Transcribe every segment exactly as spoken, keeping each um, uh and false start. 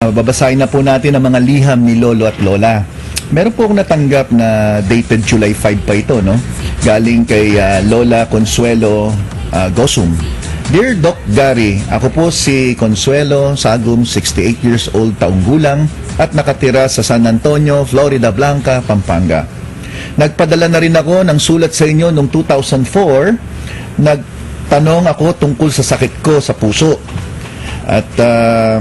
Babasahin na po natin ang mga liham ni Lolo at Lola. Meron po akong natanggap na dated July five pa ito, no? Galing kay uh, Lola Consuelo uh, Gosum. Dear Doc Gary, ako po si Consuelo Sagum, sixty-eight years old, taong gulang, at nakatira sa San Antonio, Florida Blanca, Pampanga. Nagpadala na rin ako ng sulat sa inyo noong two thousand four. Nagtanong ako tungkol sa sakit ko sa puso. At uh,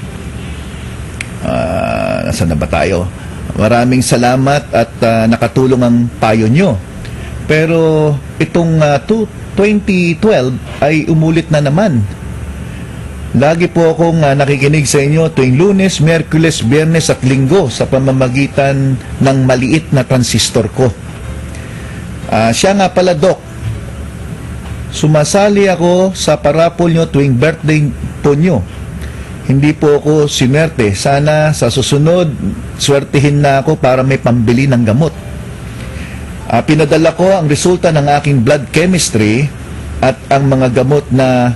uh, nasaan na ba tayo? Maraming salamat at uh, nakatulong ang payo nyo. Pero itong uh, twenty twelve ay umulit na naman. Lagi po akong uh, nakikinig sa inyo tuwing Lunes, Miyerkules, Biyernes at Linggo sa pamamagitan ng maliit na transistor ko. Uh, siya nga pala, Doc. Sumasali ako sa parapol nyo tuwing birthday po nyo. Hindi po ako sinwerte. Sana sa susunod, swertihin na ako para may pambili ng gamot. Uh, pinadala ko ang resulta ng aking blood chemistry at ang mga gamot na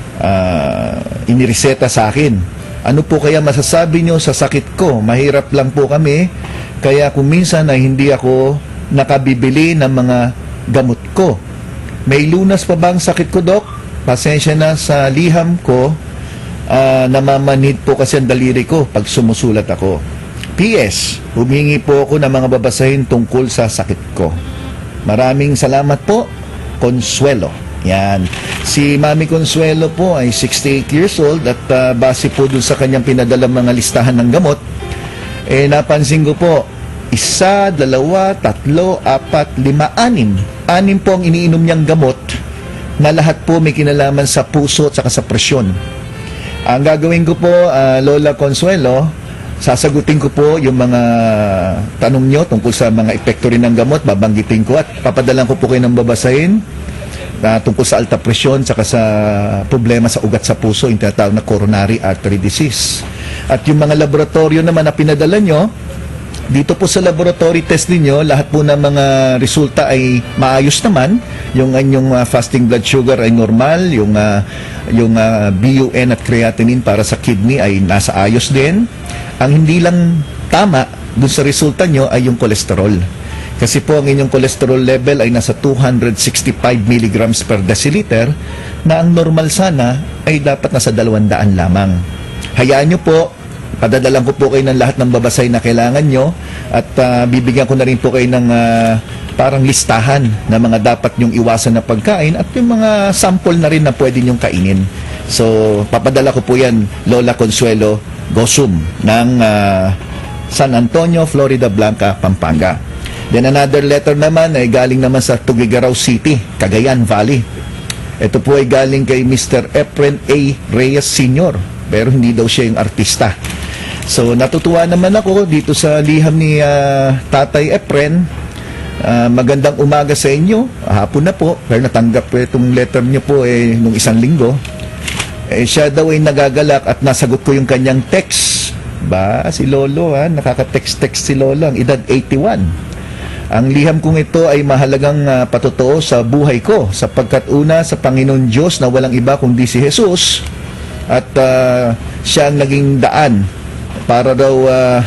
uh, inireseta sa akin. Ano po kaya masasabi nyo sa sakit ko? Mahirap lang po kami, kaya kung minsan ay hindi ako nakabibili ng mga gamot ko. May lunas pa ba ang sakit ko, Doc? Pasensya na sa liham ko. Uh, namamanhid po kasi ang daliri ko pag sumusulat ako. P S. Humingi po ako ng mga babasahin tungkol sa sakit ko. Maraming salamat po, Consuelo. Yan. Si Mami Consuelo po ay sixty-eight years old at uh, base po dun sa kanyang pinadalang mga listahan ng gamot, eh napansin ko po, isa, dalawa, tatlo, apat, lima, anim. Anim po ang iniinom niyang gamot na lahat po may kinalaman sa puso at saka sa presyon. Ang gagawin ko po, uh, Lola Consuelo, sasagutin ko po yung mga tanong nyo tungkol sa mga epekto rin ng gamot, babanggitin ko at papadalan ko po kayo ng babasahin uh, tungkol sa alta presyon saka sa problema sa ugat sa puso, yung tinatawag na coronary artery disease. At yung mga laboratorio naman na pinadala nyo, dito po sa laboratory test ninyo, lahat po ng mga resulta ay maayos naman. Yung inyong uh, fasting blood sugar ay normal, yung uh, yung uh, B U N at creatinine para sa kidney ay nasa ayos din. Ang hindi lang tama dun sa resulta nyo ay yung cholesterol. Kasi po ang inyong cholesterol level ay nasa two hundred sixty-five milligrams per deciliter, na ang normal sana ay dapat nasa dalawang daan lamang. Hayaan nyo po, padadalan ko po kayo ng lahat ng babasay na kailangan nyo at uh, bibigyan ko na rin po kayo ng uh, parang listahan na mga dapat nyong iwasan na pagkain at yung mga sample na rin na pwede nyong kainin. So, papadala ko po yan, Lola Consuelo Gosum ng uh, San Antonio, Florida Blanca, Pampanga. Then another letter naman ay galing naman sa Tugigaraw City, Cagayan Valley. Ito po ay galing kay Mister Efren A. Reyes Senior, pero hindi daw siya yung artista. So, natutuwa naman ako dito sa liham ni uh, Tatay Efren. Uh, magandang umaga sa inyo. Hapon na po, pero natanggap po itong letter niyo po eh, nung isang linggo. Eh, siya daw ay nagagalak at nasagot ko yung kanyang text. Ba, si Lolo ha, nakaka-text-text si Lolo, ang edad eighty-one. Ang liham kong ito ay mahalagang uh, patotoo sa buhay ko, sapagkat una sa Panginoon Diyos na walang iba kundi si Jesus, at uh, siya ang naging daan para daw uh,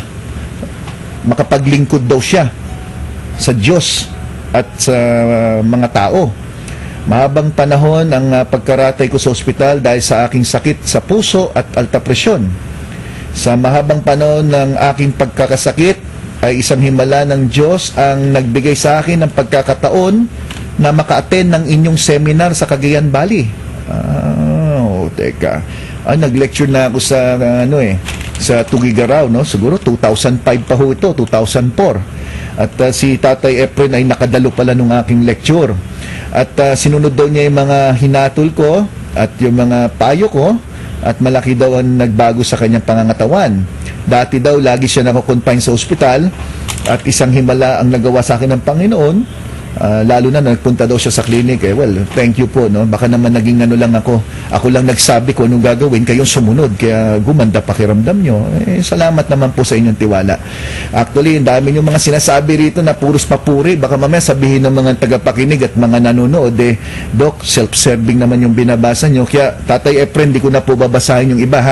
makapaglingkod daw siya sa Diyos at sa uh, mga tao. Mahabang panahon ang uh, pagkaratay ko sa ospital dahil sa aking sakit sa puso at alta presyon. Sa mahabang panahon ng aking pagkakasakit ay isang himala ng Diyos ang nagbigay sa akin ng pagkakataon na maka-attend ng inyong seminar sa Cagayan Valley. Ah, oh, teka. Ah, nag-lecture na ako sa uh, ano eh, sa Tugigaraw, no? Siguro two thousand five pa ho ito, two thousand four. At uh, si Tatay Efren ay nakadalo pala nung aking lecture. At uh, sinunod daw niya yung mga hinatol ko at yung mga payo ko, at malaki daw ang nagbago sa kanyang pangangatawan. Dati daw lagi siya nakakonfine sa ospital at isang himala ang nagawa sa akin ng Panginoon. Uh, lalo na nagpunta daw siya sa clinic. Eh, well, thank you po, no? Baka naman naging ano lang ako. Ako lang nagsabi ko anong gagawin, kayong sumunod. Kaya gumanda pakiramdam nyo. Eh, salamat naman po sa inyong tiwala. Actually, ang dami yung mga sinasabi rito na puros papuri. Baka mamaya sabihin ng mga tagapakinig at mga nanonood, eh, Doc, self-serving naman yung binabasa nyo. Kaya, Tatay Efren, di ko na po babasahin yung iba, ha?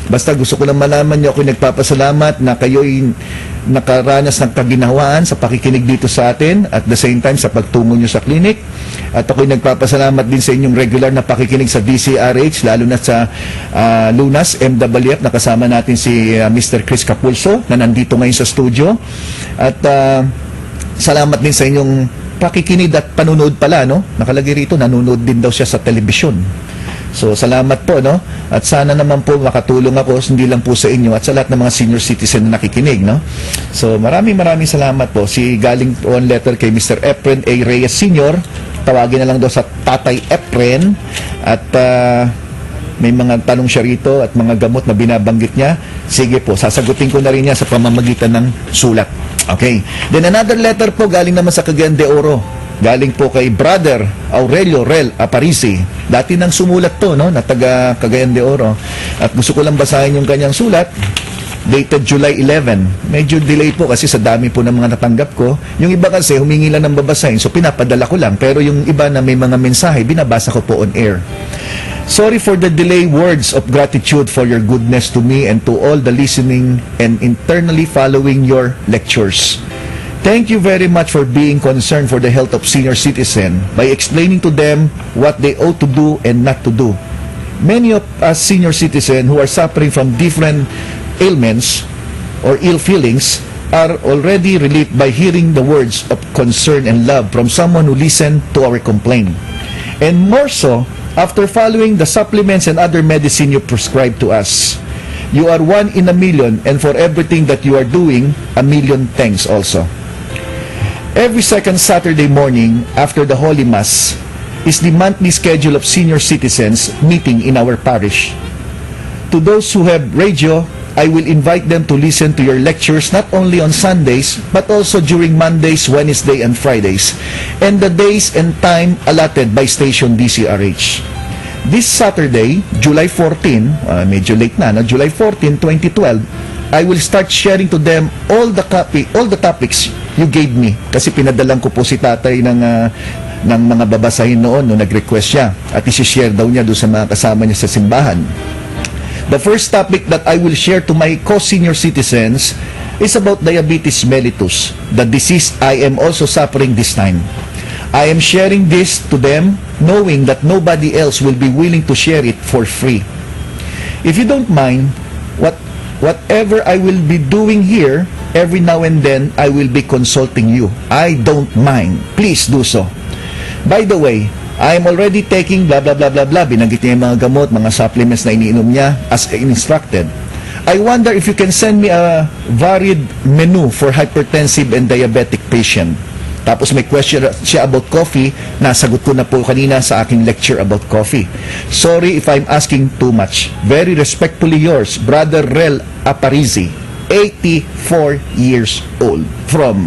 Basta gusto ko lang malaman niyo, ako'y nagpapasalamat na kayo'y nakaranas ng kaginhawaan sa pakikinig dito sa atin at the same time sa pagtungo niyo sa clinic. At ako'y nagpapasalamat din sa inyong regular na pakikinig sa D C R H, lalo na sa uh, Lunas, M W F, nakasama natin si uh, Mister Chris Capulso na nandito ngayon sa studio. At uh, salamat din sa inyong pakikinig at panunood pala, no? Nakalagay rito, nanonood din daw siya sa telebisyon. So, salamat po, no? At sana naman po makatulong ako, hindi lang po sa inyo at sa lahat ng mga senior citizen na nakikinig, no? So, maraming maraming salamat po. Si galing po ang letter kay Mister Efren A. Reyes Senior Tawagin na lang daw sa Tatay Efren. At uh, may mga tanong siya rito at mga gamot na binabanggit niya. Sige po, sasagutin ko na rin niya sa pamamagitan ng sulat. Okay. Then another letter po galing naman sa Cagayan de Oro. Galing po kay Brother Aurelio Rel Aparici. Dati nang sumulat to, no, na taga Cagayan de Oro. At gusto ko lang basahin yung kanyang sulat. Dated July eleventh. Medyo delay po kasi sa dami po ng mga natanggap ko. Yung iba kasi humingi lang ng babasahin, so pinapadala ko lang. Pero yung iba na may mga mensahe, binabasa ko po on air. Sorry for the delay. Words of gratitude for your goodness to me and to all the listening and internally following your lectures. Thank you very much for being concerned for the health of senior citizen by explaining to them what they ought to do and not to do. Many of us senior citizens who are suffering from different ailments or ill feelings are already relieved by hearing the words of concern and love from someone who listened to our complaint. And more so, after following the supplements and other medicine you prescribe to us. You are one in a million, and for everything that you are doing, a million thanks also. Every second Saturday morning after the Holy Mass is the monthly schedule of senior citizens meeting in our parish. To those who have radio, I will invite them to listen to your lectures not only on Sundays, but also during Mondays, Wednesdays, and Fridays, and the days and time allotted by station D C R H. This Saturday, July fourteenth, uh, medyo late na, no? July fourteenth, twenty twelve, I will start sharing to them all the copy, all the topics you gave me. Kasi pinadalan ko po si tatay ng, uh, ng mga babasahin noon, no, nag-request siya. At isi-share daw niya doon sa mga kasama niya sa simbahan. The first topic that I will share to my co-senior citizens is about diabetes mellitus, the disease I am also suffering this time. I am sharing this to them knowing that nobody else will be willing to share it for free. If you don't mind, what whatever I will be doing here, every now and then I will be consulting you. I don't mind. Please do so. By the way, I am already taking blah blah blah blah blah. Binanggit niya yung mga gamot, mga supplements na iniinom niya as instructed. I wonder if you can send me a varied menu for hypertensive and diabetic patient. Tapos may question siya about coffee. Nasagot ko na po kanina sa aking lecture about coffee. Sorry if I'm asking too much. Very respectfully yours, Brother Rel Aparici, eighty-four years old, from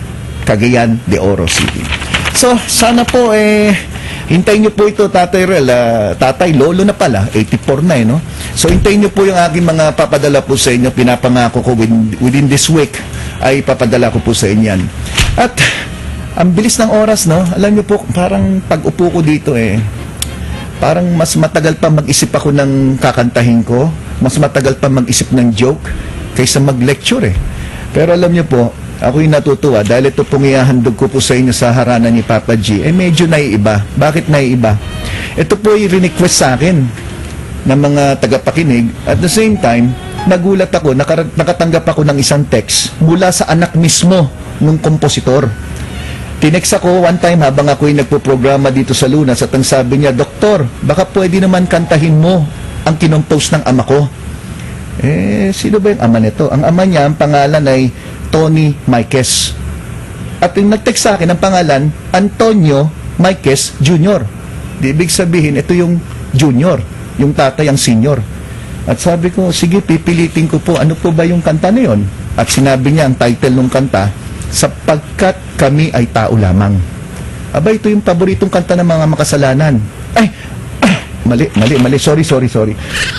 Cagayan de Oro City. So, sana po eh hintayin niyo po ito, Tatay Rel. Uh, tatay, lolo na pala, eighty-four na eh, no? So, hintayin niyo po yung aking mga papadala po sa inyo. Pinapangako ko within, within this week ay papadala ko po sa inyan. At ang bilis ng oras, no? Alam niyo po, parang pag-upo ko dito eh, parang mas matagal pa mag-isip ako ng kakantahin ko, mas matagal pa mag-isip ng joke kaysa mag-lecture eh. Pero alam niyo po, ako'y natutuwa dahil ito pong ihahandog ko po sa inyo sa harana ni Papa G, eh medyo naiiba. Bakit naiiba? Ito po ay request sa akin ng mga tagapakinig. At the same time, nagulat ako, nakar- nakatanggap ako ng isang text mula sa anak mismo ng kompositor. Tinext ako one time habang ako'y nagpo-programa dito sa Lunas at ang sabi niya, Doktor, baka pwede naman kantahin mo ang kinompose ng ama ko. Eh, sino ba yung ama nito? Ang ama niya, ang pangalan ay Tony Maikes. At yung nag-text sa akin, ang pangalan, Antonio Maikes Junior Di ibig sabihin, ito yung junior, yung tatay ang senior. At sabi ko, sige, pipilitin ko po, ano po ba yung kanta na yun? At sinabi niya, ang title ng kanta, Sapagkat Kami Ay Tao Lamang. Aba, ito yung paboritong kanta ng mga makasalanan. Ay, ah, mali, mali, mali, sorry, sorry, sorry.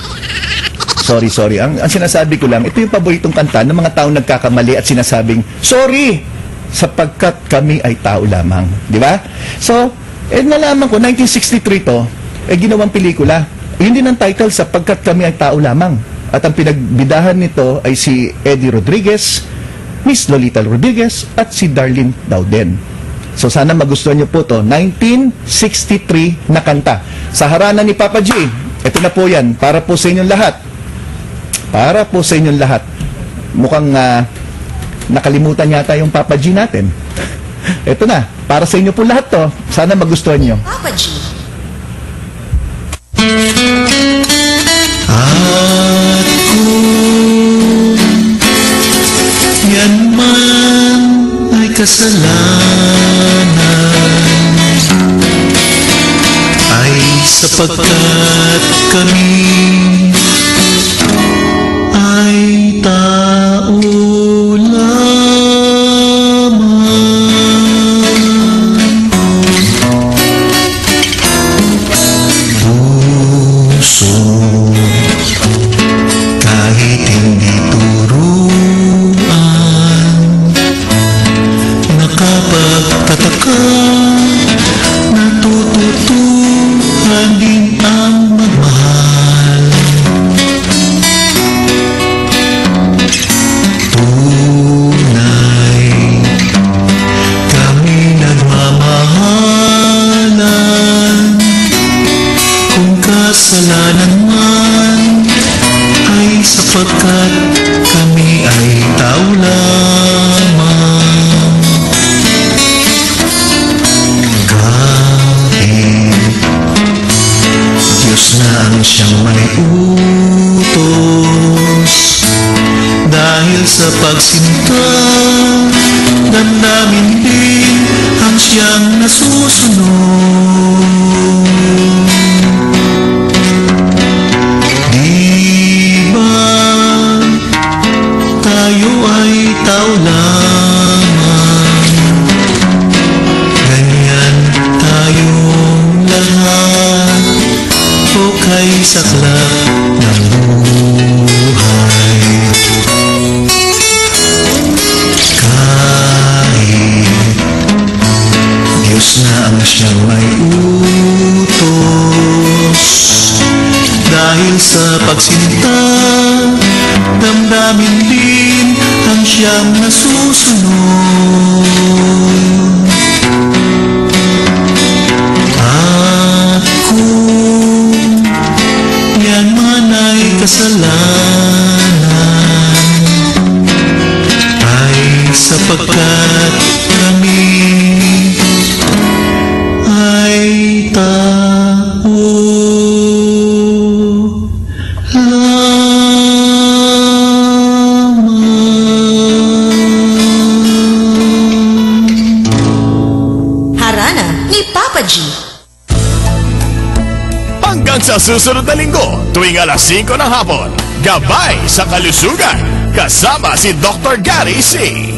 Sorry, sorry. Ang, ang sinasabi ko lang, ito yung paboritong kanta ng mga taong nagkakamali at sinasabing, sorry, sapagkat kami ay tao lamang. Di ba? So, eh, nalaman ko, nineteen sixty-three to, eh, ginawang pelikula. Hindi ng title, sapagkat kami ay tao lamang. At ang pinagbidahan nito ay si Eddie Rodriguez, Miss Lolita Rodriguez, at si Darlene Dauden. So sana magustuhan niyo po to. nineteen sixty-three na kanta. Sa harana ni Papa G, ito na po yan, para po sa inyong lahat. Para po sa inyong lahat. Mukhang uh, nakalimutan yata yung Papa G natin. Ito na, para sa inyo po lahat to. Sana magustuhan niyo. Papa G. At kung yan man ay kasalanan, ay sapagkat kami ay tao lamang. Puso kahit hindi turuan, nakapagtataka, natututuhan din ang magmahal. Tunay kami nagmamahalan, kung kasalanan man ay sapagkat kami ay tao lamang. Kahit Diyos na ang siyang may utos, dahil sa pagsinta, damdamin din ang siyang nasusunod. Di ba tayo ay tao lamang? Ganyan tayong lahat, o kay saklap ng buhay. Kahit Diyos na ang siyang may utos, dahil sa pagsinta, damdamin din ang siyang nasusunod. At kung yan man ay kasalanan, ay sapagkat kami ay tao lamang. Harana ni Papa G. Hanggang sa susunod na linggo, tuwing alas singko ng hapon, gabay sa kalusugan, kasama si Doctor Gary C.